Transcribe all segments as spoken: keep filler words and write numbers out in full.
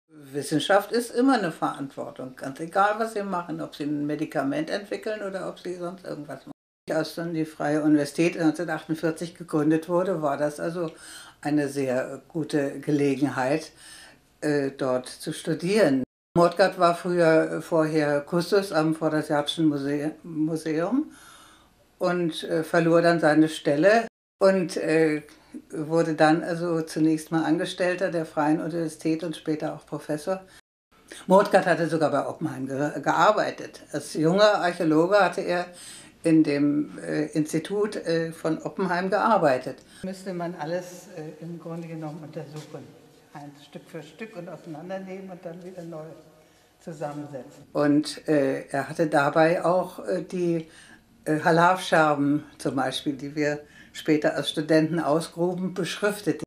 Wissenschaft ist immer eine Verantwortung, ganz egal, was Sie machen, ob Sie ein Medikament entwickeln oder ob Sie sonst irgendwas machen. Als dann die Freie Universität neunzehnhundertachtundvierzig gegründet wurde, war das also eine sehr gute Gelegenheit, äh, dort zu studieren. Mordgard war früher vorher Kustos am Vorderasiatischen Museum und äh, verlor dann seine Stelle und äh, wurde dann also zunächst mal Angestellter der Freien Universität und später auch Professor. Mordgard hatte sogar bei Oppenheim ge gearbeitet. Als junger Archäologe hatte er in dem äh, Institut äh, von Oppenheim gearbeitet. Müsste man alles äh, im Grunde genommen untersuchen, ein Stück für Stück und auseinandernehmen und dann wieder neu zusammensetzen. Und äh, er hatte dabei auch äh, die äh, Halavscherben zum Beispiel, die wir später als Studenten ausgruben, beschriftet.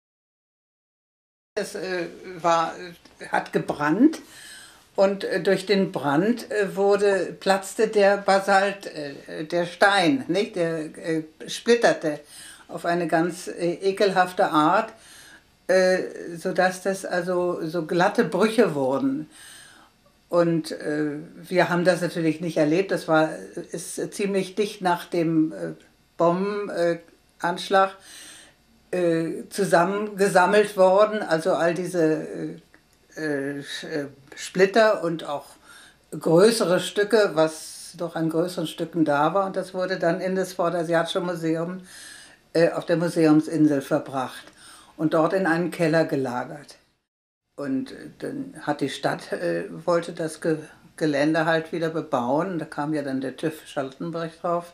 Es äh, war, hat gebrannt und äh, durch den Brand äh, wurde, platzte der Basalt, äh, der Stein, nicht? Der äh, splitterte auf eine ganz äh, ekelhafte Art, äh, sodass das also so glatte Brüche wurden. Und äh, wir haben das natürlich nicht erlebt, das war, ist ziemlich dicht nach dem äh, Bombenanschlag äh, zusammengesammelt worden, also all diese äh, äh, Splitter und auch größere Stücke, was doch an größeren Stücken da war, und das wurde dann in das Vorderasiatische Museum äh, auf der Museumsinsel verbracht und dort in einen Keller gelagert. Und dann hat die Stadt, äh, wollte das Ge Gelände halt wieder bebauen. Da kam ja dann der TÜV Charlottenburg drauf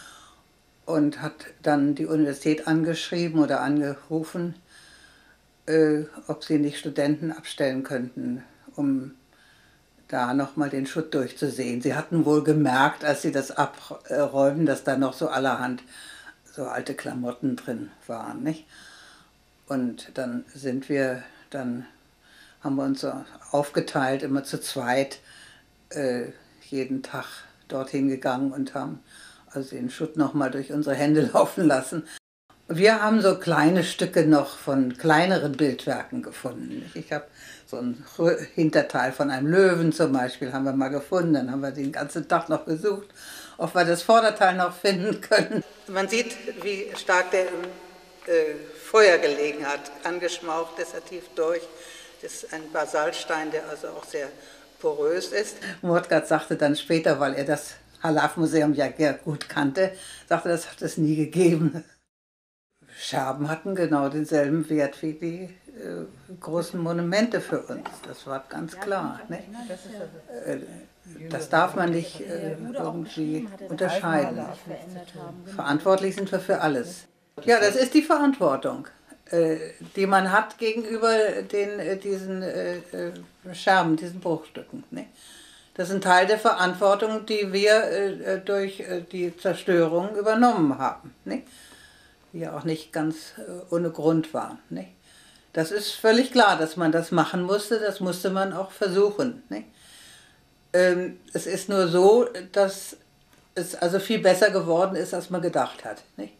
und hat dann die Universität angeschrieben oder angerufen, äh, ob sie nicht Studenten abstellen könnten, um da nochmal den Schutt durchzusehen. Sie hatten wohl gemerkt, als sie das abräumen, dass da noch so allerhand so alte Klamotten drin waren, nicht? Und dann sind wir dann haben wir uns so aufgeteilt, immer zu zweit, äh, jeden Tag dorthin gegangen und haben also den Schutt nochmal durch unsere Hände laufen lassen. Wir haben so kleine Stücke noch von kleineren Bildwerken gefunden. Ich habe so ein Hinterteil von einem Löwen zum Beispiel, haben wir mal gefunden. Dann haben wir den ganzen Tag noch gesucht, ob wir das Vorderteil noch finden können. Man sieht, wie stark der im äh, Feuer gelegen hat. Angeschmaucht ist er tief durch. Das ist ein Basaltstein, der also auch sehr porös ist. Mordgard sagte dann später, weil er das Halav-Museum ja sehr gut kannte, sagte, das hat es nie gegeben. Scherben hatten genau denselben Wert wie die äh, großen Monumente für uns. Das war ganz klar. Ne? Das darf man nicht äh, irgendwie unterscheiden. Verantwortlich sind wir für alles. Ja, das ist die Verantwortung, die man hat gegenüber den, diesen äh, Scherben, diesen Bruchstücken. Ne? Das ist ein Teil der Verantwortung, die wir äh, durch äh, die Zerstörung übernommen haben, ne? Die ja auch nicht ganz äh, ohne Grund war. Ne? Das ist völlig klar, dass man das machen musste, das musste man auch versuchen. Ne? Ähm, es ist nur so, dass es also viel besser geworden ist, als man gedacht hat. Ne?